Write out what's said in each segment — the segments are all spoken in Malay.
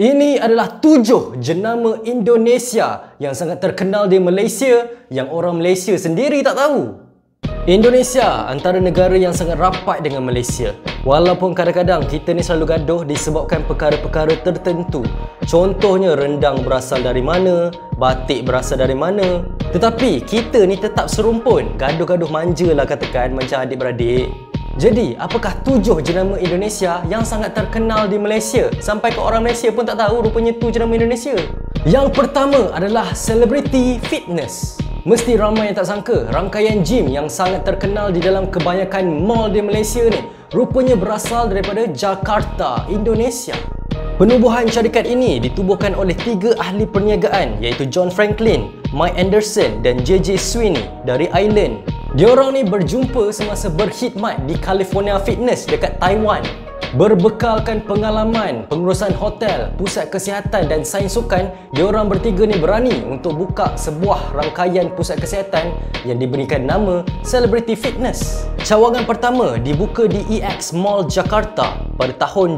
Ini adalah 7 jenama Indonesia yang sangat terkenal di Malaysia yang orang Malaysia sendiri tak tahu. Indonesia antara negara yang sangat rapat dengan Malaysia. Walaupun kadang-kadang kita ni selalu gaduh disebabkan perkara-perkara tertentu. Contohnya rendang berasal dari mana, batik berasal dari mana. Tetapi kita ni tetap serumpun, gaduh-gaduh manja lah katakan macam adik-beradik. Jadi, apakah 7 jenama Indonesia yang sangat terkenal di Malaysia? Sampai ke orang Malaysia pun tak tahu rupanya tu jenama Indonesia. Yang pertama adalah Celebrity Fitness. Mesti ramai yang tak sangka, rangkaian gym yang sangat terkenal di dalam kebanyakan mall di Malaysia ni rupanya berasal daripada Jakarta, Indonesia. Penubuhan syarikat ini ditubuhkan oleh 3 ahli perniagaan iaitu John Franklin, Mike Anderson dan JJ Sweeney dari Ireland. Diorang ni berjumpa semasa berkhidmat di California Fitness dekat Taiwan. Berbekalkan pengalaman pengurusan hotel, pusat kesihatan dan sains sukan, diorang bertiga ni berani untuk buka sebuah rangkaian pusat kesihatan yang diberikan nama Celebrity Fitness. Cawangan pertama dibuka di EX Mall Jakarta pada tahun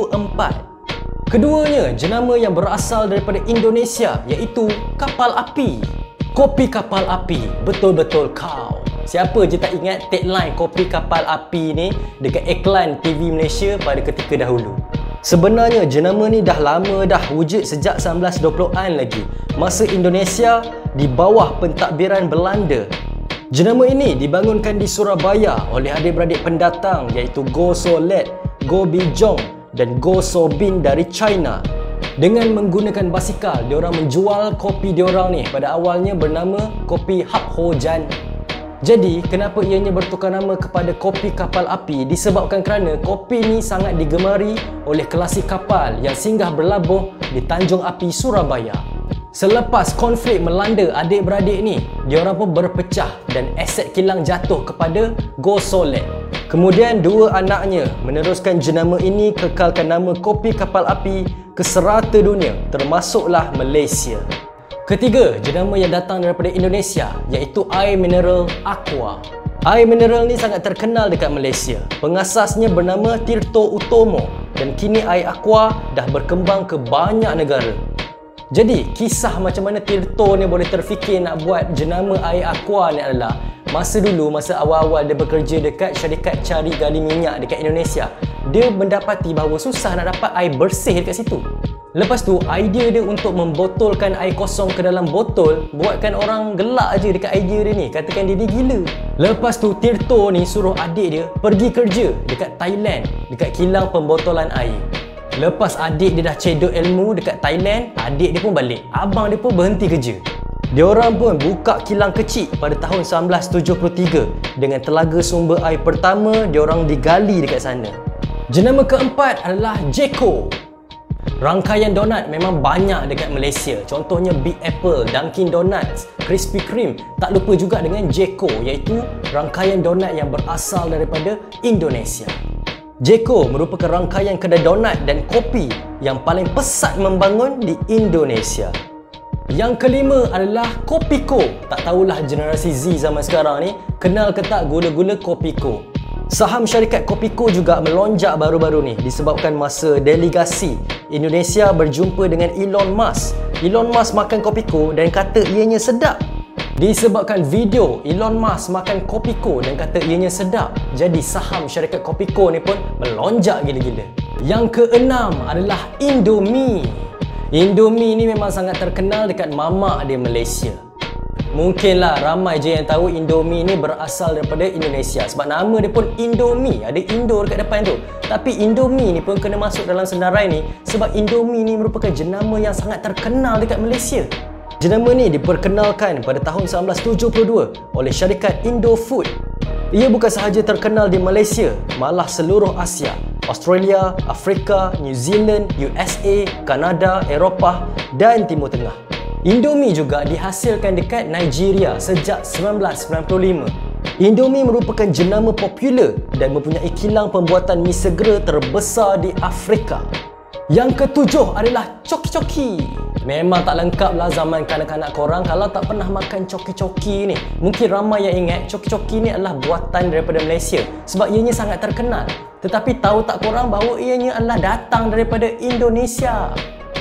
2004. Keduanya jenama yang berasal daripada Indonesia iaitu Kapal Api. Kopi Kapal Api, betul-betul kau. Siapa je tak ingat tagline Kopi Kapal Api ni dekat iklan TV Malaysia pada ketika dahulu. Sebenarnya jenama ni dah lama dah wujud sejak 1920-an lagi, masa Indonesia di bawah pentadbiran Belanda. Jenama ini dibangunkan di Surabaya oleh adik-beradik pendatang iaitu Go So Let, Go Bi Jong dan Go So Bin dari China. Dengan menggunakan basikal, diorang menjual kopi diorang ni pada awalnya bernama Kopi Hap Ho Jan. Jadi, kenapa ianya bertukar nama kepada Kopi Kapal Api? Disebabkan kerana kopi ni sangat digemari oleh klasik kapal yang singgah berlabuh di Tanjung Api, Surabaya. Selepas konflik melanda adik-beradik ni, diorang pun berpecah dan aset kilang jatuh kepada Go Solet. Kemudian dua anaknya meneruskan jenama ini, kekalkan nama Kopi Kapal Api ke serata dunia, termasuklah Malaysia. Ketiga, jenama yang datang daripada Indonesia iaitu air mineral Aqua. Air mineral ni sangat terkenal dekat Malaysia. Pengasasnya bernama Tirto Utomo dan kini air Aqua dah berkembang ke banyak negara. Jadi, kisah macam mana Tirto ni boleh terfikir nak buat jenama air Aqua ni adalah masa dulu, masa awal-awal dia bekerja dekat syarikat cari gali minyak dekat Indonesia, dia mendapati bahawa susah nak dapat air bersih dekat situ. Lepas tu, idea dia untuk membotolkan air kosong ke dalam botol buatkan orang gelak je dekat idea dia ni, katakan dia ni gila. Lepas tu, Tirto ni suruh adik dia pergi kerja dekat Thailand, dekat kilang pembotolan air. Lepas adik dia dah cedok ilmu dekat Thailand, adik dia pun balik, abang dia pun berhenti kerja. Diorang pun buka kilang kecil pada tahun 1973 dengan telaga sumber air pertama diorang digali dekat sana. Jenama keempat adalah Jeko. Rangkaian donat memang banyak dekat Malaysia. Contohnya Big Apple, Dunkin Donuts, Krispy Kreme. Tak lupa juga dengan Jeko, iaitu rangkaian donat yang berasal daripada Indonesia. Jeko merupakan rangkaian kedai donat dan kopi yang paling pesat membangun di Indonesia. Yang kelima adalah Kopiko. Tak tahulah generasi Z zaman sekarang ni kenal ke tak gula-gula Kopiko. Saham syarikat Kopiko juga melonjak baru-baru ni disebabkan masa delegasi Indonesia berjumpa dengan Elon Musk. Elon Musk makan Kopiko dan kata ianya sedap. Disebabkan video Elon Musk makan Kopiko dan kata ianya sedap, jadi saham syarikat Kopiko ni pun melonjak gila-gila. Yang keenam adalah Indomie. Indomie ni memang sangat terkenal dekat mamak di Malaysia. Mungkinlah ramai je yang tahu Indomie ni berasal daripada Indonesia sebab nama dia pun Indomie, ada Indo dekat depan tu. Tapi Indomie ni pun kena masuk dalam senarai ni sebab Indomie ni merupakan jenama yang sangat terkenal dekat Malaysia. Jenama ni diperkenalkan pada tahun 1972 oleh syarikat Indofood. Ia bukan sahaja terkenal di Malaysia, malah seluruh Asia, Australia, Afrika, New Zealand, USA, Kanada, Eropah dan Timur Tengah. Indomie juga dihasilkan dekat Nigeria sejak 1995. Indomie merupakan jenama popular dan mempunyai kilang pembuatan mi segera terbesar di Afrika. Yang ketujuh adalah coki-coki. Memang tak lengkap lah zaman kanak-kanak korang kalau tak pernah makan coki-coki ni. Mungkin ramai yang ingat coki-coki ni adalah buatan daripada Malaysia sebab ianya sangat terkenal. Tetapi tahu tak korang bahawa ianya adalah datang daripada Indonesia.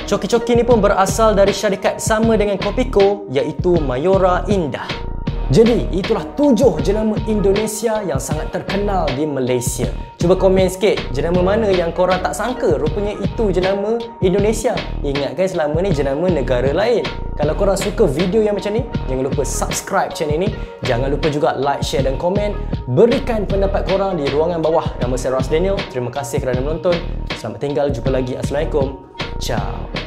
Coki-coki ni pun berasal dari syarikat sama dengan Kopiko, iaitu Mayora Indah. Jadi, itulah 7 jenama Indonesia yang sangat terkenal di Malaysia. Cuba komen sikit, jenama mana yang korang tak sangka rupanya itu jenama Indonesia. Ingatkan selama ni jenama negara lain. Kalau korang suka video yang macam ni, jangan lupa subscribe channel ni. Jangan lupa juga like, share dan komen. Berikan pendapat korang di ruangan bawah. Nama saya Ras Daniel. Terima kasih kerana menonton. Selamat tinggal, jumpa lagi. Assalamualaikum. Ciao.